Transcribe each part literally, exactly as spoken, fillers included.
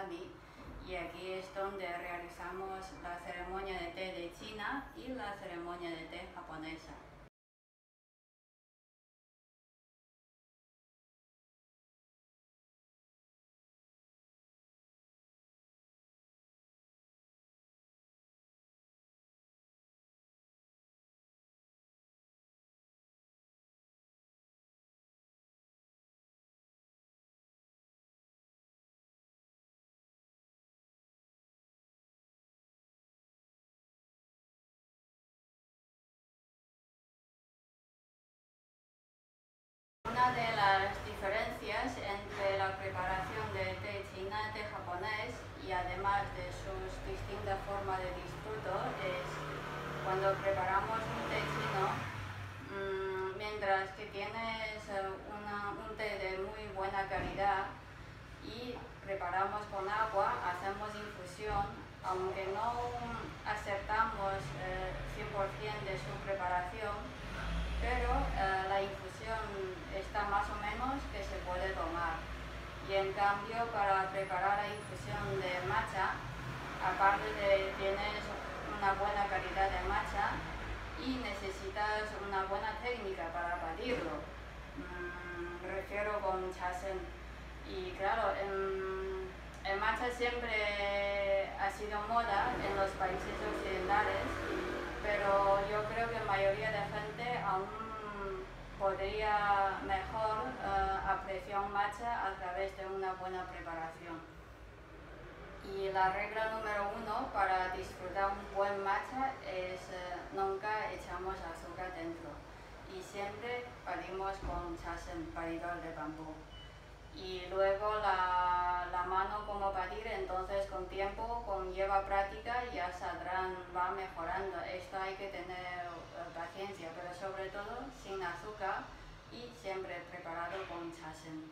Miami, y aquí es donde realizamos la ceremonia de té de China y la ceremonia de té japonesa. Una de las diferencias entre la preparación de té china y té japonés, y además de sus distintas formas de disfruto, es cuando preparamos un té chino, mmm, mientras que tienes una, un té de muy buena calidad y preparamos con agua, hacemos infusión, aunque no acertamos eh, cien por cien de su preparación, pero eh, la infusión está más o menos que se puede tomar. Y en cambio, para preparar la infusión de matcha, aparte de tienes una buena calidad de matcha y necesitas una buena técnica para batirlo. Mm, me refiero con chasen. Y claro, en, el matcha siempre ha sido moda en los países occidentales, pero yo creo que la mayoría de gente aún podría mejor uh, apreciar un matcha a través de una buena preparación. Y la regla número uno para disfrutar un buen matcha es uh, nunca echamos azúcar dentro y siempre batimos con chasen, batidor de bambú. Y luego la, la mano como batir, entonces con tiempo, con lleva práctica ya saldrán, va mejorando. Esto hay que tener uh, paciencia, pero sobre todo sin azúcar y siempre preparado con chasen.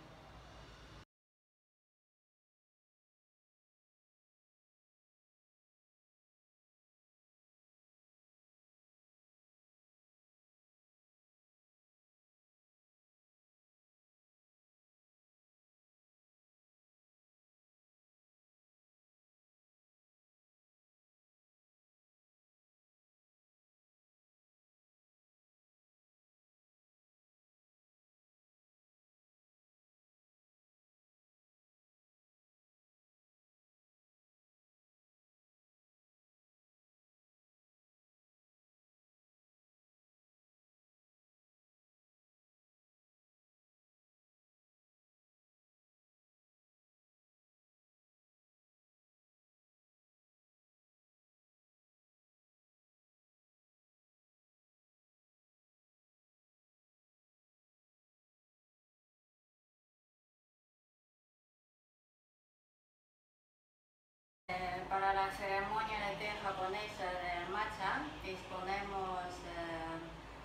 Eh, para la ceremonia de té japonesa del matcha disponemos eh,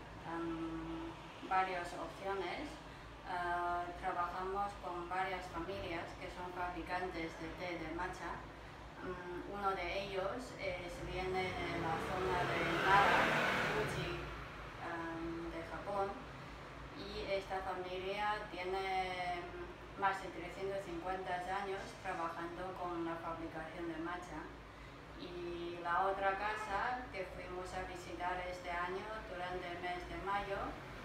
um, varias opciones. Uh, trabajamos con varias familias que son fabricantes de té de matcha. Um, uno de ellos es, viene de la zona de Nara, Fuji, um, de Japón, y esta familia tiene más de trescientos cincuenta años trabajando con la fabricación de matcha. Y la otra casa que fuimos a visitar este año durante el mes de mayo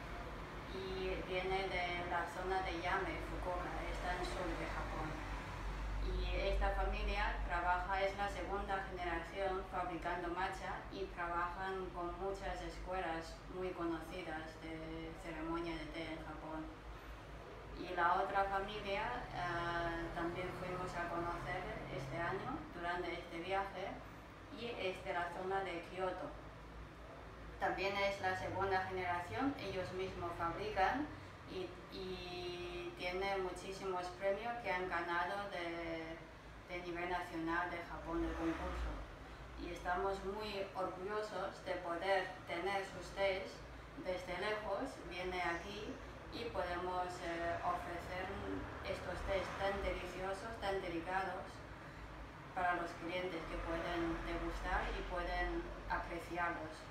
y viene de la zona de Yame, Fukuoka, está en el sur de Japón. Y esta familia trabaja, es la segunda generación fabricando matcha y trabajan con muchas escuelas muy conocidas de ceremonia de té en Japón. Y la otra familia uh, también fuimos a conocer este año durante este viaje y es de la zona de Kioto. También es la segunda generación, ellos mismos fabrican y, y tiene muchísimos premios que han ganado de, de nivel nacional de Japón de concurso. Y estamos muy orgullosos de poder tener sus tés desde lejos, viene aquí y podemos eh, ofrecer estos tés tan deliciosos, tan delicados para los clientes que pueden degustar y pueden apreciarlos.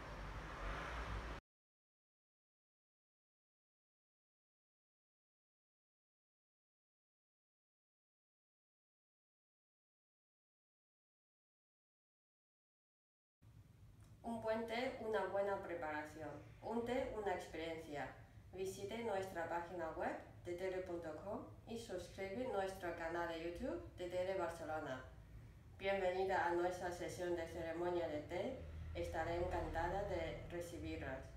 Un puente, una buena preparación. Un té, una experiencia. Visite nuestra página web tetere punto com y suscribe nuestro canal de YouTube Tetere Barcelona. Bienvenida a nuestra sesión de ceremonia de té. Estaré encantada de recibirlas.